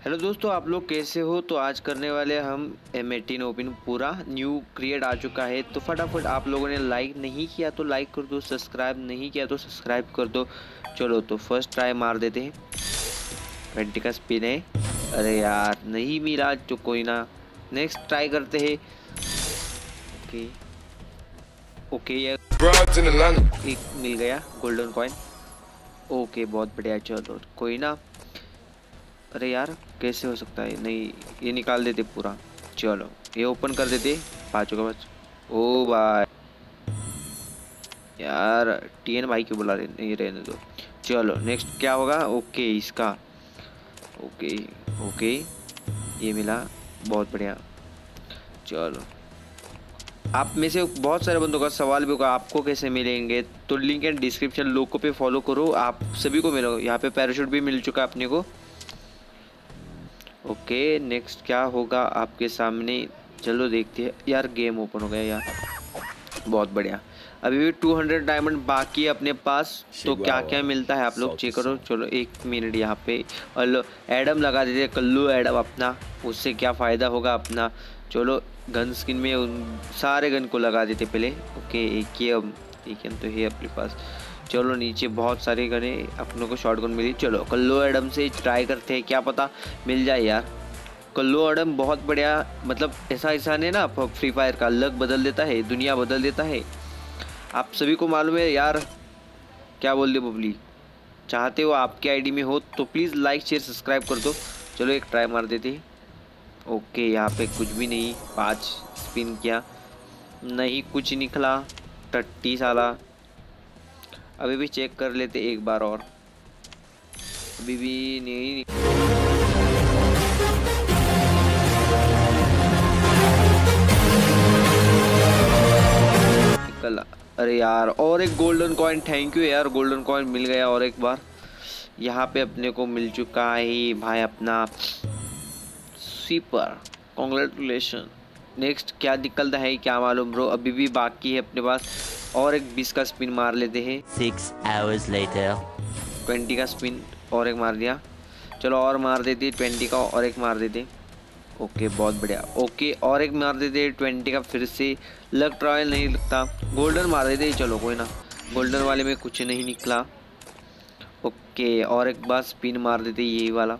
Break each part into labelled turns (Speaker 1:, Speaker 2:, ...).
Speaker 1: Hello दोस्तों, आप लोग कैसे हो। तो आज करने वाले हम M18 ओपन पूरा न्यू क्रिएट आ चुका है। तो फटाफट आप लोगों ने लाइक नहीं किया तो लाइक कर दो, सब्सक्राइब नहीं किया तो सब्सक्राइब कर दो। चलो तो फर्स्ट ट्राई मार देते हैं। 20 का स्पिन है। अरे यार नहीं मिला तो कोई ना, नेक्स्ट ट्राई करते हैं। ओके ओके यार एक मिल गया गोल्डन कॉइन। ओके बहुत बढ़िया, चलो कोई ना। अरे यार कैसे हो सकता है, नहीं ये निकाल देते पूरा। चलो ये ओपन कर देते पाँचों का बस। ओ भाई यार TN भाई क्यों बुला रहे, नहीं रहने दो। चलो नेक्स्ट क्या होगा। ओके इसका ओके ओके ये मिला, बहुत बढ़िया। चलो आप में से बहुत सारे बंदों का सवाल भी होगा आपको कैसे मिलेंगे, तो लिंक एंड डिस्क्रिप्शन लोगों पे फॉलो करो, आप सभी को मिलो। यहाँ पे पैराशूट भी मिल चुका है अपने को। ओके नेक्स्ट क्या होगा आपके सामने, चलो देखते हैं। यार गेम ओपन हो गया यार, बहुत बढ़िया। अभी भी 200 डायमंड बाकी है अपने पास। तो क्या क्या मिलता है आप लोग चेक करो। चलो 1 मिनट यहाँ पे और एडम लगा देते, कल्लू एडम अपना, उससे क्या फ़ायदा होगा अपना। चलो गन स्किन में उन सारे गन को लगा देते पहले। ओके एक तो है अपने पास। चलो नीचे बहुत सारे गने अपनों को शॉट गन मिली। चलो कल्लू एडम से ट्राई करते हैं, क्या पता मिल जाए यार। कल्लू एडम बहुत बढ़िया, मतलब ऐसा इंसान है ना फ्री फायर का, लक बदल देता है, दुनिया बदल देता है। आप सभी को मालूम है यार। क्या बोल दे बबली, चाहते हो आपके आईडी में हो तो प्लीज़ लाइक शेयर सब्सक्राइब कर दो। चलो एक ट्राई मार देते। ओके यहाँ पे कुछ भी नहीं, 5 स्पिन किया, नहीं कुछ निकला। टट्टी साला। अभी भी चेक कर लेते एक बार और, अभी भी नहीं निकला। अरे यार और एक गोल्डन कॉइन, थैंक यू यार, गोल्डन कॉइन मिल गया और एक बार। यहाँ पे अपने को मिल चुका है भाई अपना स्वीपर, कॉन्ग्रेचुलेशन। नेक्स्ट क्या निकलता है क्या मालूम ब्रो, अभी भी बाकी है अपने पास। और एक 20 का स्पिन मार लेते हैं।
Speaker 2: 6 hours later
Speaker 1: 20 का स्पिन और एक मार दिया। चलो और मार देते 20 का और एक मार देते। ओके बहुत बढ़िया। ओके और एक मार देते 20 का फिर से। लक ट्रायल नहीं लगता, गोल्डन मार देते। चलो कोई ना, गोल्डन वाले में कुछ नहीं निकला। ओके और एक बार स्पिन मार देते यही वाला।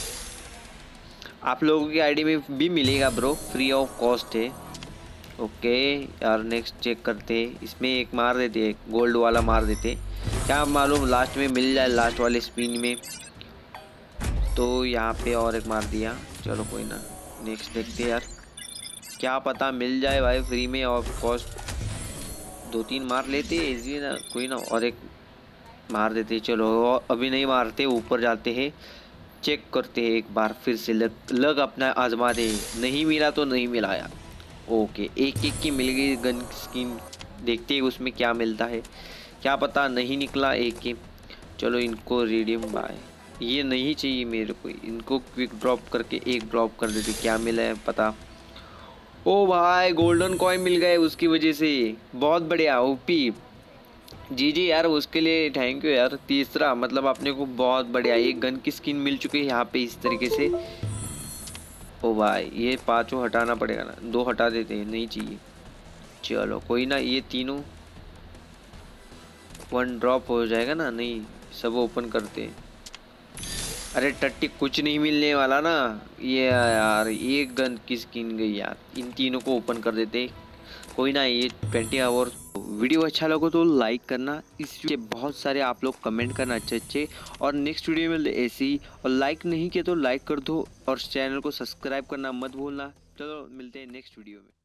Speaker 1: आप लोगों की आईडी में भी मिलेगा ब्रो, फ्री ऑफ कॉस्ट है। ओके यार नेक्स्ट चेक करते हैं, इसमें एक मार देते, एक गोल्ड वाला मार देते, क्या मालूम लास्ट में मिल जाए, लास्ट वाले स्पिन में। तो यहाँ पे और एक मार दिया। चलो कोई ना, नेक्स्ट देखते हैं यार, क्या पता मिल जाए भाई फ्री में ऑफ कॉस्ट। 2-3 मार लेते इजी ना, कोई ना और एक मार देते। चलो अभी नहीं मारते, ऊपर जाते हैं, चेक करते हैं एक बार फिर से, लग अपना आजमा दे। नहीं मिला तो नहीं मिला यार। ओके एक एक की मिल गई गन स्किन, देखते हैं उसमें क्या मिलता है, क्या पता नहीं निकला एक की। चलो इनको रिडीम बाय, ये नहीं चाहिए मेरे को, इनको क्विक ड्रॉप करके एक ड्रॉप कर देते, क्या मिला है पता। ओ भाई गोल्डन कॉइन मिल गए उसकी वजह से, बहुत बढ़िया ओपी। जी यार उसके लिए थैंक यू यार। तीसरा मतलब अपने को बहुत बढ़िया एक गन की स्किन मिल चुकी है यहाँ पे इस तरीके से। ओ भाई ये 5 हटाना पड़ेगा ना, 2 हटा देते हैं, नहीं चाहिए। चलो कोई ना, ये तीनों 1 ड्रॉप हो जाएगा ना, नहीं सब ओपन करते हैं। अरे टट्टी कुछ नहीं मिलने वाला ना ये यार, एक गन की स्किन गई यार, इन तीनों को ओपन कर देते। कोई ना, ये 20 आवर। वीडियो अच्छा लगे तो लाइक करना, इसके बहुत सारे आप लोग कमेंट करना अच्छे अच्छे, और नेक्स्ट वीडियो में ऐसे ही। और लाइक नहीं किया तो लाइक कर दो और चैनल को सब्सक्राइब करना मत भूलना। चलो मिलते हैं नेक्स्ट वीडियो में।